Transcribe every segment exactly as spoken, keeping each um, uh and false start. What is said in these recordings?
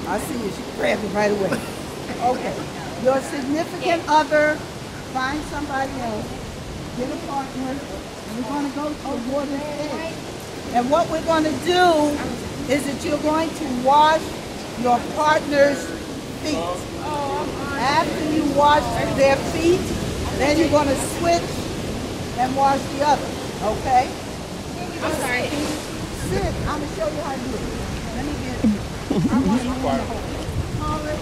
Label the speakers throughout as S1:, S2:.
S1: I see you. She grabbed it right away. Okay. Your significant other, find somebody else, get a partner, and we're going to go toward this edge. And what we're going to do is that you're going to wash your partner's feet. After you wash their feet, then you're going to switch and wash the other. Okay?
S2: I'm sorry.
S1: Sit. I'm going to show you how to do it. Let me get it. I want you to hold it. Hold it.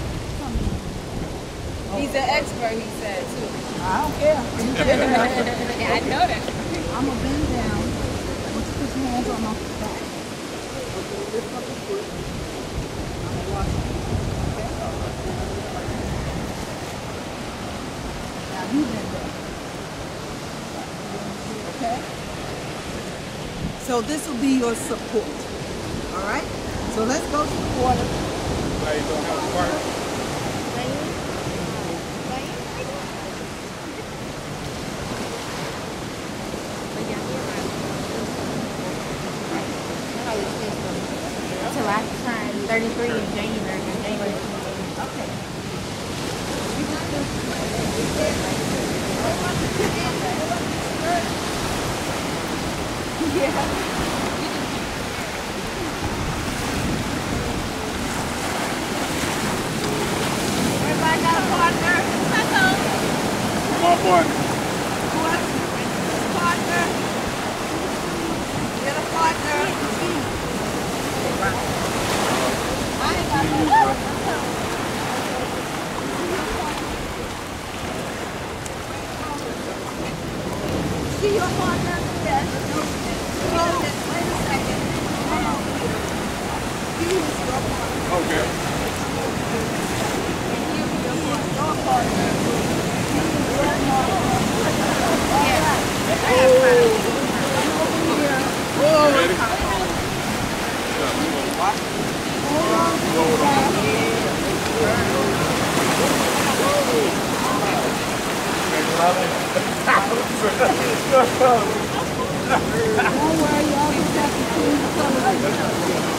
S2: He's an expert, he said, too.
S1: I don't care.
S2: Yeah, I know that.
S1: I'm going to bend down. I want you to put your hands on my back. Lift up your foot. I'm going to wash it. Okay? Now you bend down. Okay? So this will be your support. All right? So let's go to the water.
S3: Now you don't have a partner.
S2: Until I turn thirty-three in January. In January.
S1: Okay. Yeah. Everybody got a partner? Hello.
S3: Come on, partner.
S1: Partner. Get a partner. I ain't got no partner. See your partner? Yes. Oh, wait a second. Come on here. He is your partner.
S3: Okay.
S1: And he'll be your your partner. He is your partner. All right. Come over here.
S3: Whoa. Ready?
S1: Hold on to the back. Don't worry, y'all just have to clean the color.